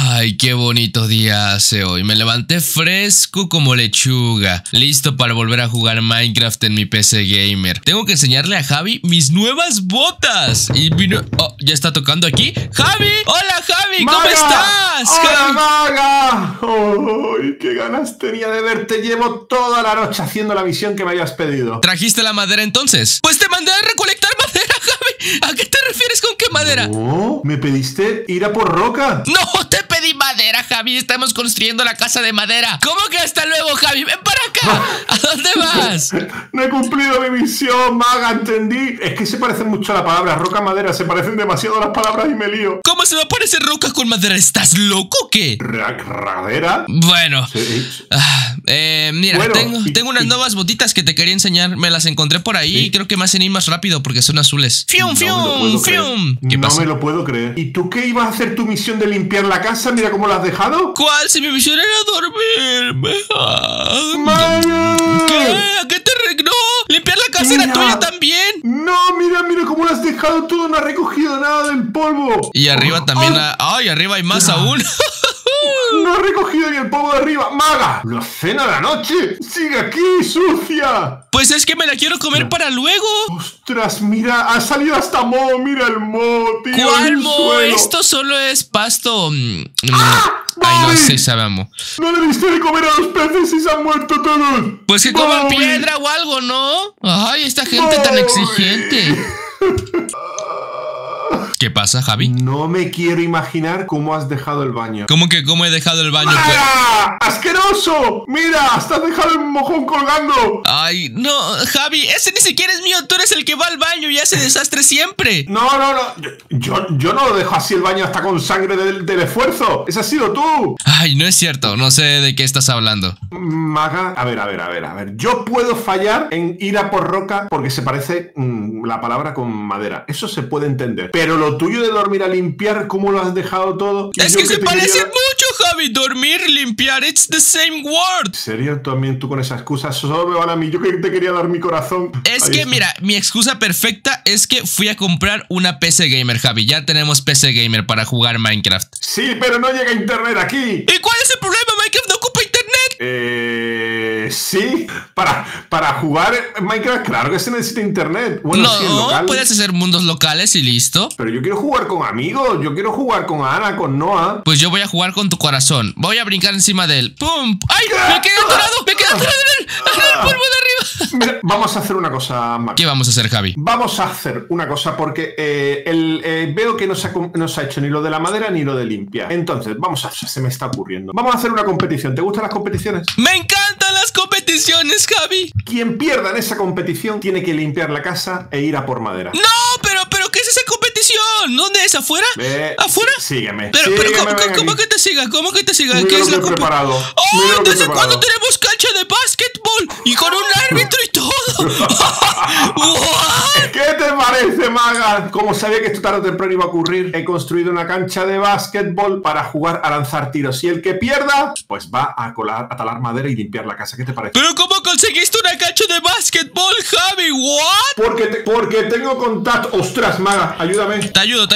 Ay, qué bonito día hace hoy. Me levanté fresco como lechuga, listo para volver a jugar Minecraft en mi PC gamer. Tengo que enseñarle a Javi mis nuevas botas. Y vino... Oh, ya está tocando aquí. ¡Javi! ¡Hola, Javi! ¿Cómo estás? ¡Hola, Maga! ¡Ay, qué ganas tenía de verte! Llevo toda la noche haciendo la misión que me habías pedido. ¿Trajiste la madera entonces? Pues te mandé a recolectar madera, Javi. ¿A qué te refieres con qué madera? No, ¿me pediste ir a por roca? No te pedí madera, Javi. Estamos construyendo la casa de madera. ¿Cómo que hasta luego, Javi? ¡Ven para acá! ¿A dónde vas? No he cumplido mi misión, Maga, entendí. Es que se parecen mucho a la palabra roca, madera. Se parecen demasiado a las palabras y me lío. ¿Cómo se va a parecer roca con madera? ¿Estás loco o qué? ¿Radera? Bueno, Sí. mira, Bueno, tengo unas nuevas botitas que te quería enseñar. Me las encontré por ahí y creo que me hacen ir más rápido porque son azules. ¡Fium, fium, fium! ¿Qué pasa? No me lo puedo creer. ¿Y tú qué ibas a hacer tu misión de limpiar la casa? Mira cómo la has dejado. ¿Cuál? Si mi misión era dormirme. ¡Maga! ¿Qué? ¿A qué te no? Limpiar la casa era tuya también. No, mira cómo lo has dejado todo. No ha recogido nada del polvo. Y arriba también. ¡Ay, arriba hay más aún! No ha recogido ni el polvo de arriba. ¡Maga! ¡La cena de la noche! ¡Sigue aquí, sucia! Pues es que me la quiero comer para luego. ¡Ostras, mira! Ha salido hasta moho. Mira el moho, tío. ¿Cuál moho? Esto solo es pasto. Ay, no sé, sabemos. No le diste de comer a los peces y se han muerto todos. Pues que coman piedra o algo, ¿no? Ay, esta gente tan exigente. ¿Qué pasa, Javi? No me quiero imaginar cómo has dejado el baño. ¿Cómo que cómo he dejado el baño? ¡Ah! ¡Asqueroso! ¡Mira! ¡Hasta has dejado el mojón colgando! Ay, no, Javi, ese ni siquiera es mío. Tú eres el que va al baño y hace desastre siempre. No. Yo no lo dejo así el baño hasta con sangre del esfuerzo. ¡Ese has sido tú! Ay, no es cierto. No sé de qué estás hablando. Maga, a ver. Yo puedo fallar en ir a por roca porque se parece la palabra con madera. Eso se puede entender. Pero lo tuyo de dormir a limpiar, ¿cómo lo has dejado todo? Es que se parecen mucho, Javi. Dormir, limpiar, it's the same word. ¿En serio? También tú con esas excusas solo me van a mí. Yo que te quería dar mi corazón. Es que, mira, mi excusa perfecta es que fui a comprar una PC gamer, Javi. Ya tenemos PC gamer para jugar Minecraft. Sí, pero no llega internet aquí. ¿Y cuál es el problema? Minecraft no ocupa internet. Sí, para jugar Minecraft, claro que se necesita internet. Bueno, no, sí, local. Puedes hacer mundos locales y listo. Pero yo quiero jugar con amigos, yo quiero jugar con Ana, con Noah. Pues yo voy a jugar con tu corazón. Voy a brincar encima de él. ¡Pum! ¡Ay! ¡Me quedé atorado! ¡Me quedé atorado en el polvo de arriba! Mira, vamos a hacer una cosa, Max. ¿Qué vamos a hacer, Javi? Vamos a hacer una cosa porque veo que no se ha hecho ni lo de la madera ni lo de limpiar. Entonces, se me está ocurriendo. Vamos a hacer una competición. ¿Te gustan las competiciones? ¡Me encantan las competiciones, Javi! Quien pierda en esa competición tiene que limpiar la casa e ir a por madera. ¡No! Pero ¿qué es esa competición? ¿Dónde es? ¿Afuera? ¿Afuera? Sígueme. Pero ¿cómo que te siga? ¿Cómo que te siga? Mira ¿Qué es la competición? ¡Oh! ¿Desde cuándo tenemos cancha de básquetbol? Y con un árbitro y todo. ¿Qué te parece, Maga? Como sabía que esto tarde o temprano iba a ocurrir, he construido una cancha de básquetbol para jugar a lanzar tiros. Y el que pierda, pues va a talar madera y limpiar la casa. ¿Qué te parece? ¿Pero cómo conseguiste una cancha de básquetbol, Javi? ¿What? Porque tengo contacto. ¡Ostras, Maga! Ayúdame. Te ayudo.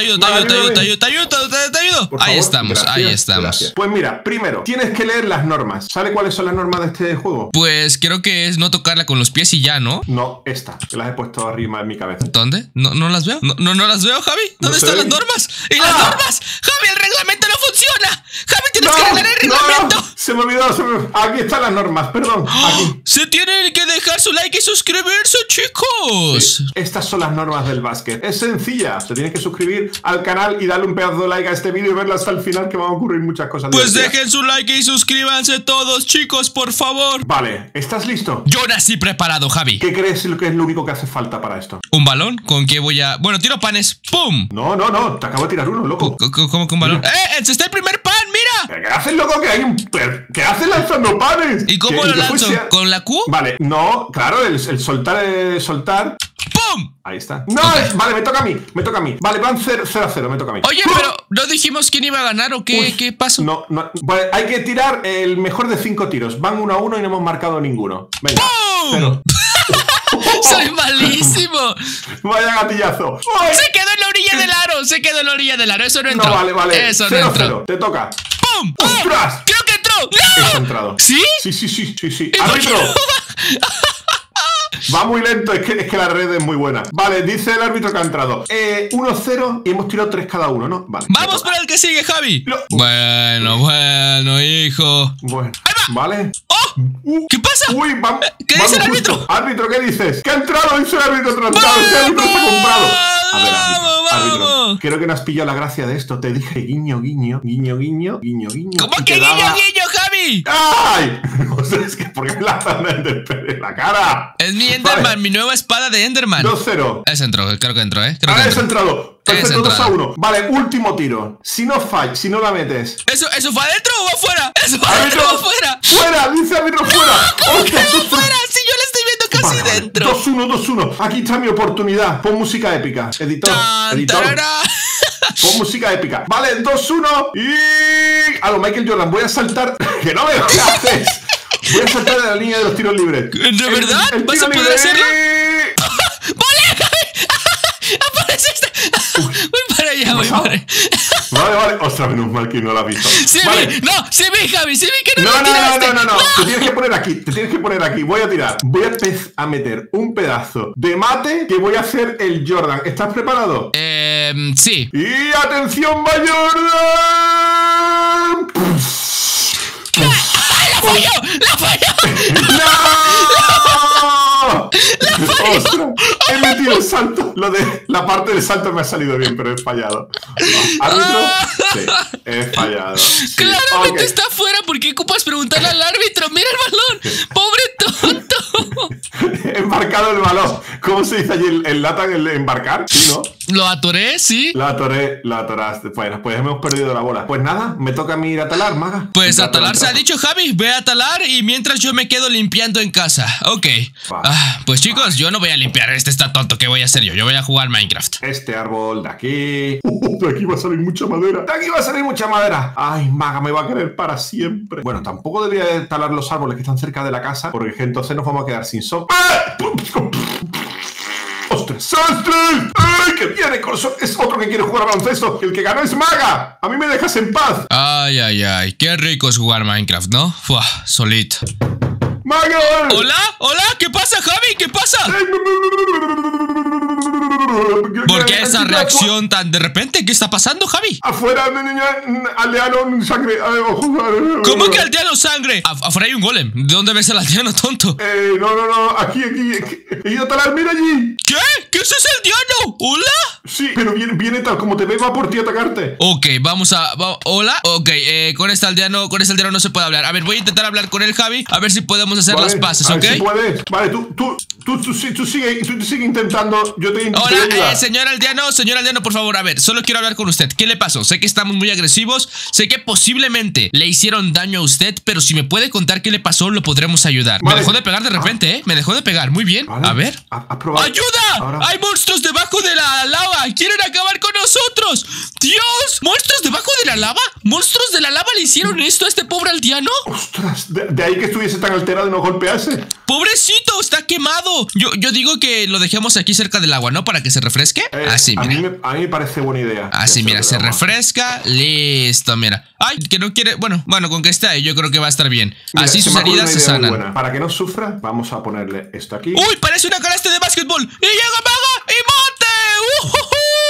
Ahí estamos. Gracias. Pues mira, primero, tienes que leer las normas. ¿Sabe cuáles son las normas de este juego? Pues creo que es no tocarla con los pies y ya, ¿no? No, esta, que las he puesto arriba en mi cabeza. ¿Dónde? ¿No las veo? ¿No las veo, Javi? ¿Dónde están las normas? ¿Y las normas? ¡Javi, el reglamento no funciona! ¡Javi, tienes que leer el reglamento! No. Se me olvidó. Aquí están las normas, perdón. Aquí. Se tienen que dejar su like y suscribirse, chicos. Sí. Estas son las normas del básquet. Es sencilla. Se tienes que suscribir al canal y darle un pedazo de like a este vídeo y verlo hasta el final, que van a ocurrir muchas cosas. Pues dejen su like y suscríbanse todos, chicos, por favor. Vale, ¿estás listo? Yo nací preparado, Javi. ¿Qué crees que es lo único que hace falta para esto? ¿Un balón? ¿Con qué voy a...? Bueno, tiro panes. ¡Pum! No. Te acabo de tirar uno, loco. ¿Cómo que un balón? ¡Se está el primer pan! ¡Mira! ¿Qué haces, loco? Que hay un... ¿Qué haces lanzando panes? ¿Y cómo lo lanzo? ¿Con la Q? Vale, no, claro, el soltar... ¡Pum! Ahí está. ¡No! Okay. Vale, me toca a mí. Vale, van 0-0, me toca a mí. Oye, pero ¿no dijimos quién iba a ganar o qué? ¿Qué pasó? No. Vale, hay que tirar el mejor de 5 tiros. Van 1-1 y no hemos marcado ninguno. Venga. ¡Pum! ¡Soy malísimo! Vaya gatillazo. Se quedó en la orilla del aro. Eso no entró. No, vale. Eso 0-0. no entró. Te toca. ¡Pum! ¡Pum! ¡Ostras! ¡Oh! ¡Creo que entró! ¡No! Ha entrado. ¿Sí? Sí. ¡Árbitro! Va muy lento, es que la red es muy buena. Vale, dice el árbitro que ha entrado 1-0 y hemos tirado 3 cada uno, ¿no? Vale. Vamos para el que sigue, Javi. No. Bueno, hijo. Bueno, Ahí va. vale. ¡Oh! ¿Qué pasa? Uy, vamos. ¿Qué dice el árbitro? Justo. Árbitro, ¿qué dices? ¿Qué ha entrado? Dice el árbitro tratado. Ese árbitro está comprado. A ver, árbitro. Creo que no has pillado la gracia de esto. Te dije guiño. ¿Cómo que guiño, Javi? ¡Ay! O sea, es que ¿por qué me lanzan en la cara? Es mi Enderman, vale. Mi nueva espada de Enderman. 2-0. Es entró, creo que entró, Creo que es entrado. Perfecto, 2-1. Vale, último tiro. Si no la metes. ¿Eso fue adentro o afuera? ¿Eso fue adentro o afuera? ¡Fuera! Dice árbitro fuera. ¿Cómo que fuera? Si yo la estoy viendo casi dentro. 2-1. Aquí está mi oportunidad. Pon música épica. Editor. Pon música épica. Vale, 2-1. Y... a lo Michael Jordan. Voy a saltar. ¡Que no me lo haces! Voy a saltar de la línea de los tiros libres. ¿De verdad? ¿Vas a poder hacerlo? ¡Vale! ¡Apareciste! Voy para allá, voy para allá. Vale. Ostras, menos mal que no la has visto. Sí, vale. Sí vi, Javi, que no. No. Te tienes que poner aquí. Voy a tirar. Voy a meter un pedazo de mate que voy a hacer el Jordan. ¿Estás preparado? Sí. Y atención, va Jordan. ¡La falló! ¡No! ¡Ostras! He metido el salto. La parte del salto me ha salido bien, pero he fallado. ¿Árbitro? Sí, he fallado. Sí. Claramente está fuera. ¿Por qué ocupas preguntarle al árbitro? ¡Mira el balón! ¡Pobre tonto! He embarcado el balón. ¿Cómo se dice allí? ¿El latan, el embarcar? Sí, ¿no? Lo atoré, sí. Lo atoraste. Bueno, pues hemos perdido la bola. Pues nada, me toca a mí ir a talar, maga. Pues a talar se ha dicho, Javi. Ve a talar y mientras yo me quedo limpiando en casa. Ok. Pues chicos, yo no voy a limpiar. Este está tonto. ¿Qué voy a hacer yo? Yo voy a jugar Minecraft. Este árbol de aquí. De aquí va a salir mucha madera. De aquí va a salir mucha madera. Ay, maga, me va a querer para siempre. Bueno, tampoco debería talar los árboles que están cerca de la casa, porque entonces nos vamos a quedar sin sol. ¡Ostras! ¡Sastres! ¡Ay, que viene con es otro que quiere jugar a baloncesto! ¡El que ganó es Maga! ¡A mí me dejas en paz! Ay. Qué rico es jugar Minecraft, ¿no? Fua, solito. ¡Maga! ¿Hola? ¿Qué pasa, Javi? ¿Qué pasa? ¿Por qué esa reacción tan de repente? ¿Qué está pasando, Javi? Afuera, aldeano sangre. ¿Cómo que aldeano sangre? Afuera hay un golem. ¿De dónde ves el aldeano, tonto? No. Aquí. He ido a talar, mira allí. ¿Qué? ¿Qué es ese aldeano? ¿Hola? Sí, pero viene tal como te ve, va por ti a atacarte. Ok, vamos a... ¿Hola? Ok, con este aldeano no se puede hablar. A ver, voy a intentar hablar con él, Javi. A ver si podemos hacer las paces, ¿ok? Si puedes. Vale, tú sigue intentando. Yo te intento. Hola, señor aldeano, por favor, a ver, solo quiero hablar con usted. ¿Qué le pasó? Sé que estamos muy agresivos, sé que posiblemente le hicieron daño a usted, pero si me puede contar qué le pasó, lo podremos ayudar. Vale. Me dejó de pegar de repente, ¿eh? Me dejó de pegar, muy bien. Vale. A ver. ¡Ayuda! Ahora. ¡Hay monstruos debajo de la lava! ¡Quieren acabar con nosotros! ¡Dios! ¿Monstruos debajo de la lava? ¿Monstruos de la lava le hicieron esto a este pobre aldeano? ¡Ostras! De ahí que estuviese tan alterado y no golpease. ¡Pobrecito! ¡Está quemado! Yo digo que lo dejemos aquí cerca del agua, ¿no? Para que se refresque. Así, mira. A mí me parece buena idea. Así, mira, se refresca. Listo, mira. Ay, que no quiere... Bueno, con que esté ahí yo creo que va a estar bien. Mira, así sus heridas se sanan. Para que no sufra, vamos a ponerle esto aquí. ¡Uy! Parece una canasta de básquetbol. ¡Y llega Maga! ¡Y mate!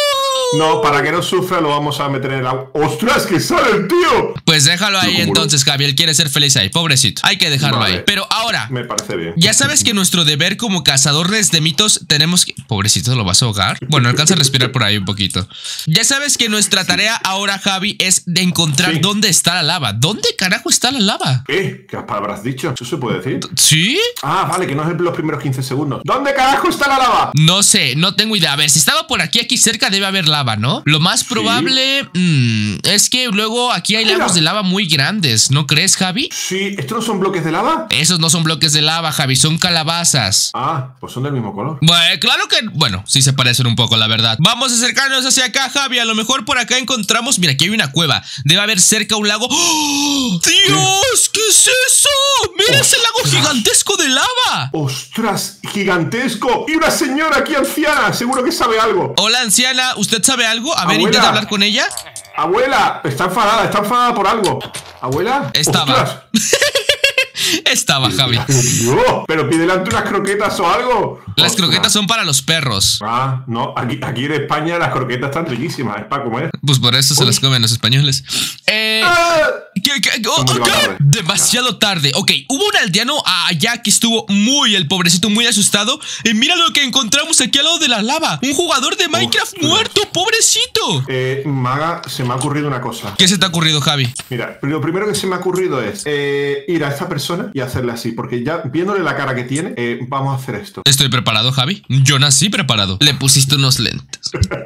No, para que no sufra lo vamos a meter en el agua. ¡Ostras, que sale el tío! Pues déjalo ahí entonces, Javi. Él quiere ser feliz ahí, pobrecito. Hay que dejarlo ahí. Pero ahora... Me parece bien. Ya sabes que nuestro deber como cazadores de mitos tenemos que... Pobrecito, ¿lo vas a ahogar? Bueno, alcanza a respirar por ahí un poquito. Ya sabes que nuestra tarea ahora, Javi, es de encontrar dónde está la lava. ¿Dónde carajo está la lava? ¿Qué palabras has dicho? ¿Eso se puede decir? ¿Sí? Ah, vale, que no es los primeros 15 segundos. ¿Dónde carajo está la lava? No sé, no tengo idea. A ver, si estaba por aquí cerca debe haber lava, ¿no? Lo más probable es que luego aquí hay lagos de lava muy grandes, ¿no crees, Javi? Sí, ¿estos no son bloques de lava? Esos no son bloques de lava, Javi, son calabazas. Ah, pues son del mismo color. Bueno, claro que... Bueno, sí se parecen un poco, la verdad. Vamos a acercarnos hacia acá, Javi. A lo mejor por acá encontramos... Mira, aquí hay una cueva. Debe haber cerca un lago. ¡Oh! ¡Dios! ¿Qué es eso? ¡Mira ese lago gigantesco de lava! ¡Ostras! ¡Gigantesco! Y una señora aquí anciana. Seguro que sabe algo. Hola, anciana. ¿Usted sabe algo? A ver, intenta hablar con ella. Abuela, está enfadada por algo. ¿Abuela? Estaba. ¡Ostras! Estaba, Javi. No, pero pídele ante unas croquetas o algo. Las Ostras. croquetas son para los perros. Ah, no, aquí en España las croquetas están riquísimas, es para comer. Pues por eso se las comen los españoles. ¡Ah! ¿Qué? Demasiado tarde. Ok, hubo un aldeano allá que estuvo el pobrecito, muy asustado. Y mira lo que encontramos aquí al lado de la lava. Un jugador de Minecraft muerto, pobrecito. Maga, se me ha ocurrido una cosa. ¿Qué se te ha ocurrido, Javi? Mira, lo primero que se me ha ocurrido es ir a esta persona y hacerle así, porque ya viéndole la cara que tiene, vamos a hacer esto. Estoy preparado, Javi. Yo nací preparado. Le pusiste unos lentes.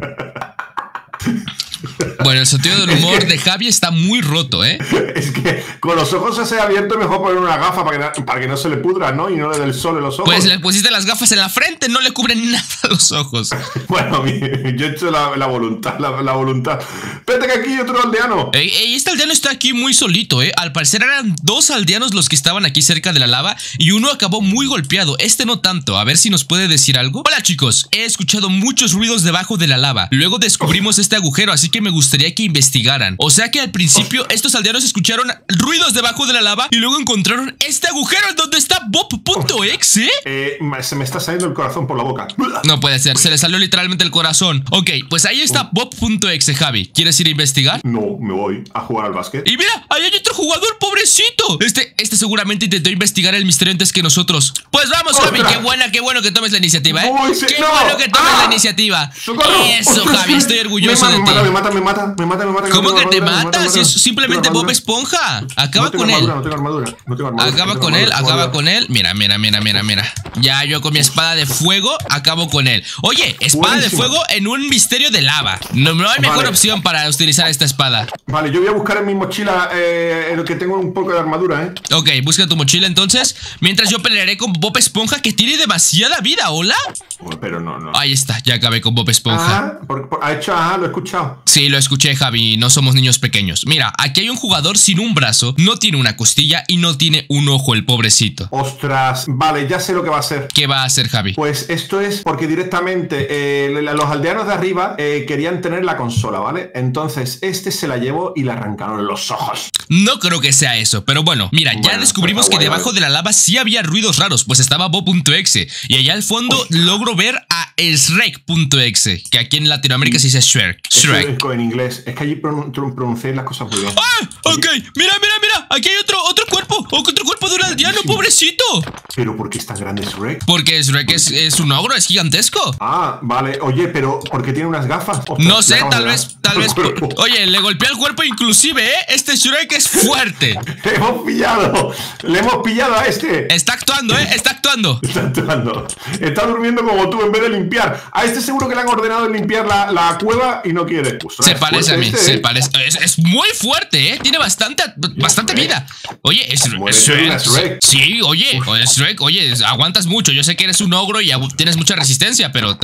Bueno, el sentido del humor de Javi está muy roto, ¿eh? Es que con los ojos así abiertos mejor poner una gafa para que no se le pudra, ¿no? Y no le dé el sol en los ojos. Pues le pusiste las gafas en la frente, no le cubren nada los ojos. Bueno, yo he hecho la voluntad, la voluntad. Espérate que aquí hay otro aldeano. Este aldeano está aquí muy solito, ¿eh? Al parecer eran 2 aldeanos los que estaban aquí cerca de la lava y uno acabó muy golpeado, este no tanto. A ver si nos puede decir algo. Hola, chicos, he escuchado muchos ruidos debajo de la lava. Luego descubrimos este agujero, así que me gustaría que investigaran. O sea que al principio estos aldeanos escucharon ruidos debajo de la lava y luego encontraron este agujero en donde está Bob.exe. Se me está saliendo el corazón por la boca. No puede ser, se le salió literalmente el corazón. Ok, pues ahí está Bob.exe, Javi. ¿Quieres ir a investigar? No, me voy a jugar al básquet. Y mira, ahí hay otro jugador, pobrecito. Este seguramente intentó investigar el misterio antes que nosotros. Pues vamos, Javi, qué bueno que tomes la iniciativa, ¿eh? Qué bueno que tomes la iniciativa. ¡Socorro! Eso, ¡Ostras! Javi, estoy orgulloso de ti. Me mata. ¿Cómo que te mata? Si es simplemente Bob Esponja. Acaba con él. No tengo armadura. Acaba con él. Mira. Ya yo con mi espada de fuego acabo con él. Oye, espada de fuego en un misterio de lava. No hay mejor opción para utilizar esta espada. Vale, yo voy a buscar en mi mochila en lo que tengo un poco de armadura, ¿eh? Ok, busca tu mochila entonces. Mientras yo pelearé con Bob Esponja, que tiene demasiada vida. ¿Hola? Pero no. Ahí está, ya acabé con Bob Esponja. Lo he escuchado. Sí, lo escuché, Javi, no somos niños pequeños. Mira, aquí hay un jugador sin un brazo, no tiene una costilla y no tiene un ojo, el pobrecito. Ostras, vale, ya sé lo que va a hacer. ¿Qué va a hacer, Javi? Pues esto es porque directamente los aldeanos de arriba querían tener la consola, ¿vale? Entonces se la llevó y le arrancaron los ojos. No creo que sea eso, pero bueno, mira, ya descubrimos que debajo de la lava sí había ruidos raros, pues estaba Bob.exe y allá al fondo logro ver a Shrek.exe, que aquí en Latinoamérica se dice Shrek. En inglés, es que allí pronunciáis las cosas muy bien. ¡Ah! Ok, mira, aquí hay otro cuerpo de un aldeano, pobrecito. ¿Pero por qué es tan grande Shrek? Porque Shrek es un ogro, es gigantesco. Ah, vale, oye, pero ¿por qué tiene unas gafas? Ostras, no sé, tal vez. Oye, le golpeé el cuerpo inclusive, ¿eh? Este Shrek es fuerte. Le hemos pillado a este. Está actuando, ¿eh? Está actuando. Está durmiendo como tú en vez de limpiar. A este seguro que le han ordenado limpiar la cueva y no quiere. Ostras, se parece a mí, se parece. Es muy fuerte, ¿eh? Tiene bastante vida. Oye, es Shrek. Sí, oye, Shrek, oye, aguantas mucho. Yo sé que eres un ogro y tienes mucha resistencia, pero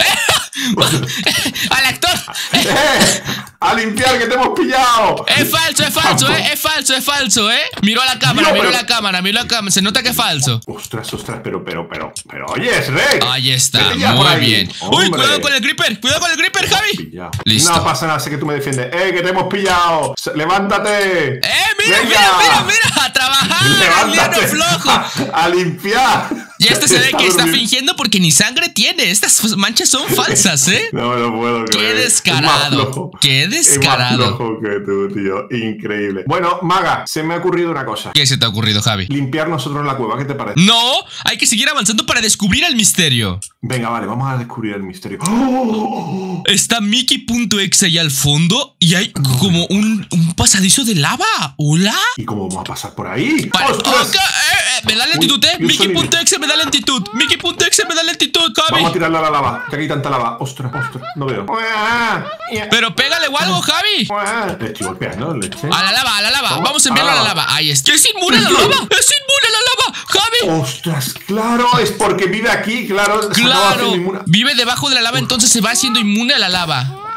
¡al actor! ¡A limpiar, que te hemos pillado! Es falso, ¿eh? Miro a la cámara. Se nota que es falso. Ostras, pero, oye, Shrek. Ahí está, muy bien. Uy, cuidado con el creeper, Javi. Listo. No pasa nada, sé que tú me defiendes. Que te hemos pillado. Levántate. Mira, a trabajar, aldeano flojo. A limpiar. Y se ve que está fingiendo porque ni sangre tiene. Estas manchas son falsas, ¿eh? No me lo puedo creer. Qué descarado. Es más flojo que tú, tío. Increíble. Bueno, Maga, se me ha ocurrido una cosa. ¿Qué se te ha ocurrido, Javi? Limpiar nosotros la cueva, ¿qué te parece? No, hay que seguir avanzando para descubrir el misterio. Venga, vale, vamos a descubrir el misterio. ¡Oh! Está Mickey.exe ahí al fondo y hay como un pasadizo de lava. ¿Hola? ¿Y cómo vamos a pasar por ahí? Me da lentitud, Mickey.exe me da lentitud. Mickey.exe me da lentitud, Javi. Vamos a tirarle a la lava, que aquí hay tanta lava. Ostras, no veo. Pero pégale o algo, Javi. Le estoy golpeando, leche. A la lava. Vamos a enviarlo a la lava. Ahí está. ¡Es inmune a la lava! Javi. Ostras, claro, es porque vive aquí, claro. Vive debajo de la lava, entonces se va haciendo inmune a la lava.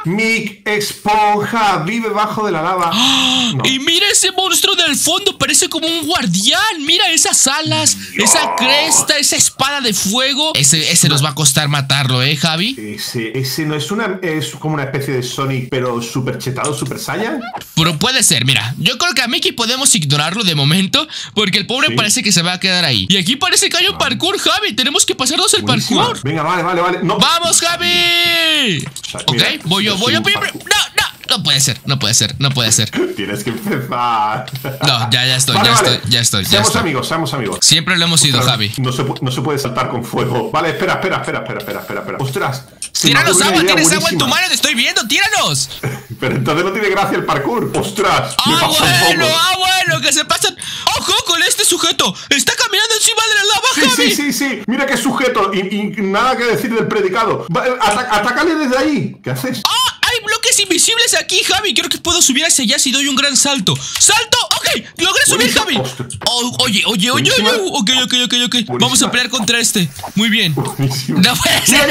Mi esponja vive bajo de la lava. No. Y mira ese monstruo del fondo, parece como un guardián. Mira esas alas, esa cresta, esa espada de fuego. Ese nos va a costar matarlo, Javi. Ese no es como una especie de Sonic, pero super chetado, super Saiyan. Pero puede ser, mira, yo creo que a Mickey podemos ignorarlo de momento, porque el pobre parece que se va a quedar ahí. Y aquí parece que hay un parkour, Javi. Tenemos que pasarnos el parkour. Venga, vale. No. ¡Vamos, Javi! Ok, voy yo primero. No puede ser. Tienes que empezar. No, ya estoy. Seamos amigos. Siempre lo hemos sido, Javi. No se puede saltar con fuego. Vale, espera. Ostras. Tíranos agua, tienes agua en tu mano, te estoy viendo, tíranos. Pero entonces no tiene gracia el parkour. Ostras. Bueno, que se pasan. ¡Ojo con este sujeto! ¡Está caminando encima de la lava, Javi! Sí. Mira qué sujeto. Y nada que decir del predicado. Atácale desde ahí. ¿Qué haces? Hay bloques invisibles aquí, Javi. Creo que puedo subir hacia allá si doy un gran salto. ¡Salto! ¡Ok! ¡Logré subir, Javi! Oye. Ok. Vamos a pelear contra este. Muy bien. Buenísimo. No puede ser.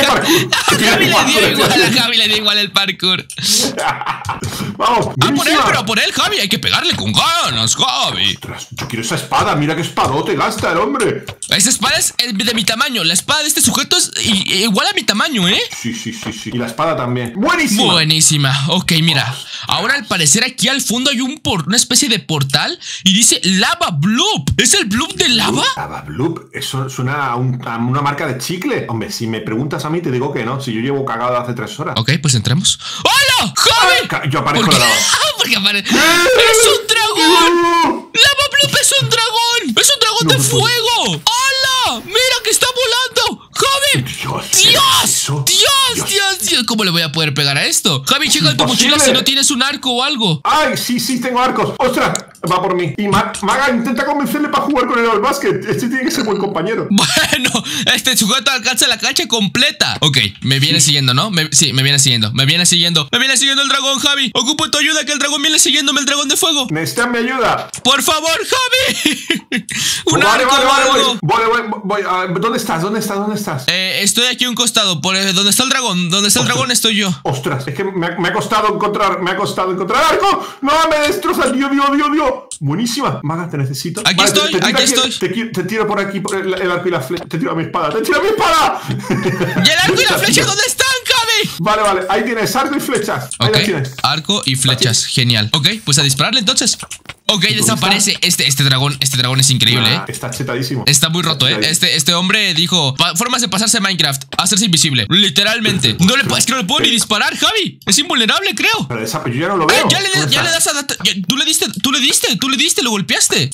A Javi le dio igual el parkour. Vamos. Pero a por él, Javi. Hay que pegarle con ganas, Javi. Ostras, yo quiero esa espada. Mira qué espadote gasta el hombre. Esa espada es de mi tamaño. La espada de este sujeto es igual a mi tamaño, ¿eh? Sí. Y la espada también. Buenísima. Ok, mira. Ahora al parecer aquí al fondo hay una especie de portal y dice Lava Bloop. ¿Es el Bloop de lava? Lava Bloop. Eso suena a una marca de chicle. Hombre, si me preguntas a mí te digo que no. Si yo llevo cagado hace 3 horas. Ok, pues entremos. ¡Hola! ¡Javi! Yo aparezco en la lava. Porque aparece. ¡Es un dragón! ¡Lava Bloop es un dragón! ¡Es un dragón de fuego! ¡Hola! ¡Mira que está volando! ¡Javi! ¡Dios! ¿Cómo le voy a poder pegar a esto? Javi, checa en tu mochila si no tienes un arco o algo. ¡Ay, sí, tengo arcos! ¡Ostras! Va por mí. Y Maga intenta convencerle para jugar con él al básquet. Este tiene que ser buen compañero. Bueno, este sujeto alcanza la cancha completa. Ok, me viene siguiendo, ¿no? Sí, me viene siguiendo. Me viene siguiendo el dragón, Javi. Ocupo tu ayuda, que el dragón viene siguiéndome, el dragón de fuego. Necesitan mi ayuda. Por favor, Javi. Vale. Voy. ¿Dónde estás? Estoy aquí a un costado. ¿Dónde está el dragón? ¿Dónde está el dragón? Estoy yo. Ostras, es que me ha costado encontrar arco. No, me destroza. Dios. Buenísima. Maga, te necesito. Aquí estoy. Te tiro por aquí por el arco y la flecha. Te tiro a mi espada. ¿Y el arco y la flecha dónde están, Javi? Vale. Ahí tienes arco y flechas. Ahí las tienes. Arco y flechas. Genial. Ok, pues a dispararle entonces. Ok, desaparece. Este dragón es increíble, Está chetadísimo. Está muy roto, Este hombre dijo formas de pasarse Minecraft, hacerse invisible. Literalmente. Es que no le puedo ni disparar, Javi. Es invulnerable, creo. Pero yo ya no lo veo. Ya le das a... Tú le diste, lo golpeaste.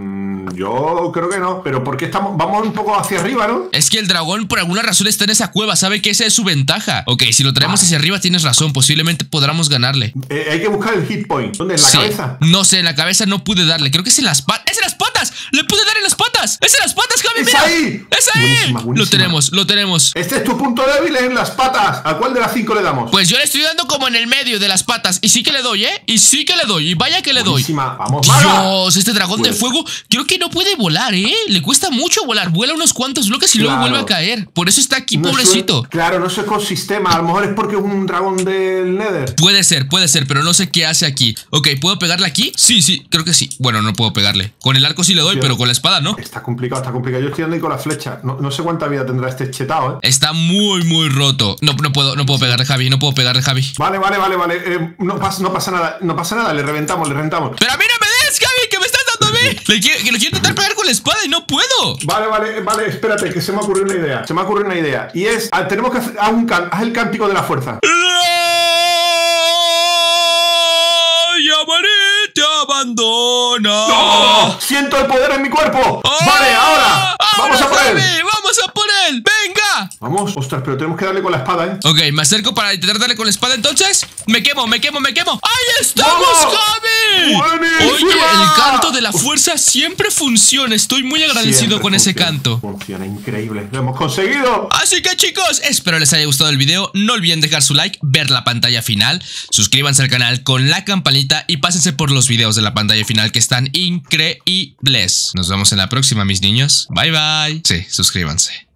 Yo creo que no. Pero ¿por qué vamos un poco hacia arriba, no? Es que el dragón por alguna razón está en esa cueva. Sabe que esa es su ventaja. Ok, si lo traemos hacia arriba tienes razón. Posiblemente podamos ganarle. Hay que buscar el hit point. ¿Dónde? ¿En la cabeza? No sé, en la cabeza no pude darle. Creo que es en las patas. ¡Es en las patas! ¡Le pude dar en las patas! ¡Es en las patas, Javi! ¡Es mira! ahí! ¡Es ahí! Buenísima. Lo tenemos. Este es tu punto débil, es en las patas. ¿A cuál de las 5 le damos? Pues yo le estoy dando como en el medio de las patas. Y sí que le doy, Y vaya que le doy. Vamos, Maga. Dios, este dragón de fuego creo que no puede volar, Le cuesta mucho volar. Vuela unos cuantos bloques y luego vuelve a caer. Por eso está aquí, pobrecito. Claro, no es ecosistema. A lo mejor es porque es un dragón del Nether. Puede ser, pero no sé qué hace aquí. Ok, ¿puedo pegarle aquí? Sí, creo que sí. Bueno, no puedo pegarle. Con el arco sí le doy, pero con la espada no. Está complicado. Yo estoy dando ahí con la flecha. No sé cuánta vida tendrá este chetado, Está muy roto. No puedo pegarle, Javi. Vale. No pasa nada. Le reventamos. Pero a mí no me des, Javi, que me estás dando a mí. Le quiero intentar pegar con la espada y no puedo. Vale, espérate, que se me ha ocurrido una idea. Y es, tenemos que hacer haz el cántico de la fuerza. Llamaré, te abandona. ¡No! ¡Siento el poder en mi cuerpo! Vale, ahora. Vamos a por él. Vamos a por él. Venga. Vamos. Ostras, pero tenemos que darle con la espada, Ok, me acerco para intentar darle con la espada entonces. Me quemo. ¡Ahí estamos, Javi! ¡Buenísima! Oye, el canto de la fuerza siempre funciona. Estoy muy agradecido con ese canto. Funciona increíble. Lo hemos conseguido. Así que, chicos, espero les haya gustado el video. No olviden dejar su like, ver la pantalla final, suscríbanse al canal con la campanita y pásense por los videos de la pantalla final que están increíbles. Nos vemos en la próxima, mis niños. Bye. Sí, suscríbanse.